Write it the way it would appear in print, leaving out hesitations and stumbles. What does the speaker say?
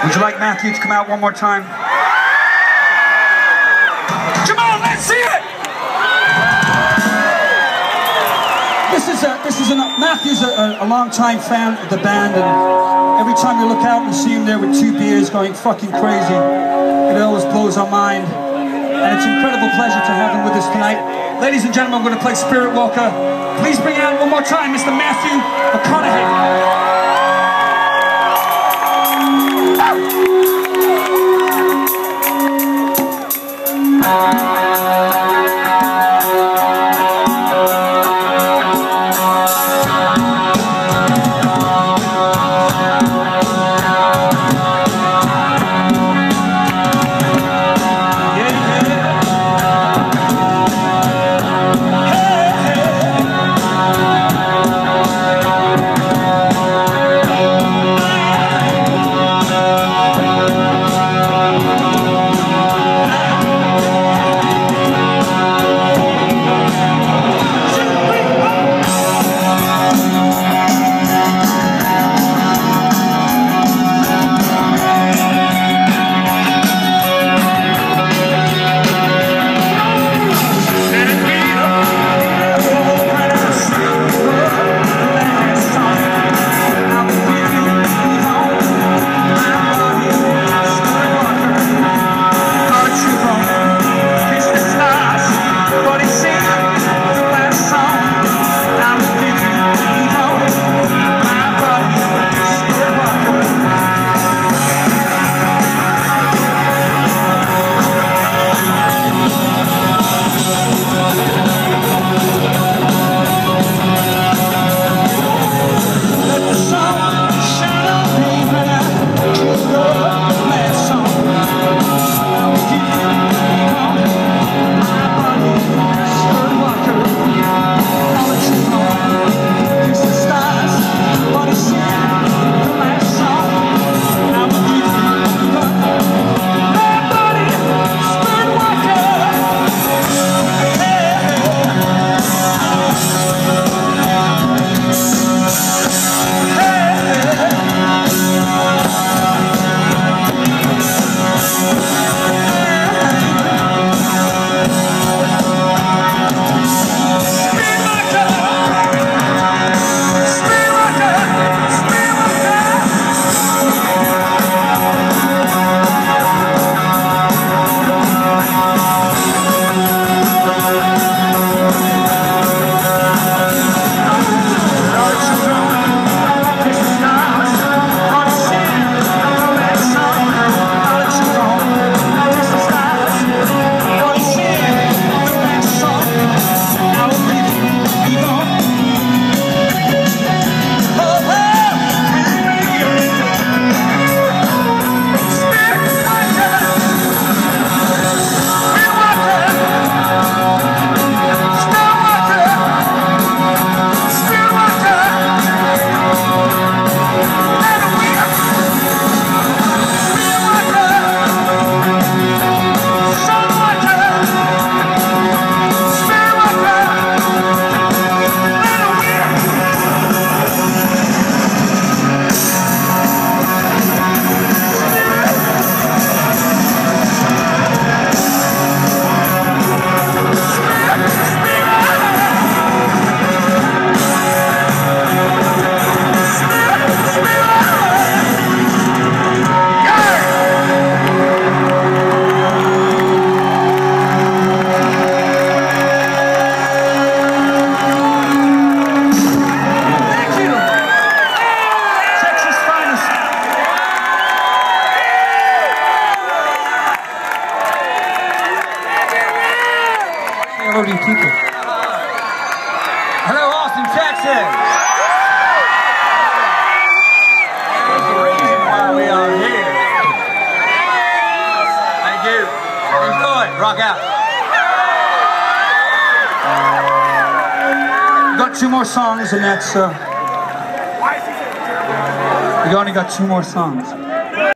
Would you like Matthew to come out one more time? Come on, let's see it! Matthew's a long-time fan of the band, and every time you look out and see him there with 2 beers going fucking crazy, it always blows our mind. And it's an incredible pleasure to have him with us tonight. Ladies and gentlemen, we're going to play Spirit Walker. Please bring out one more time Mr. Matthew McConaughey. People. Hello, Austin, Texas. There's the reason why we are here. Thank you. Enjoy. Rock out. We've got 2 more songs, and that's. We only got 2 more songs.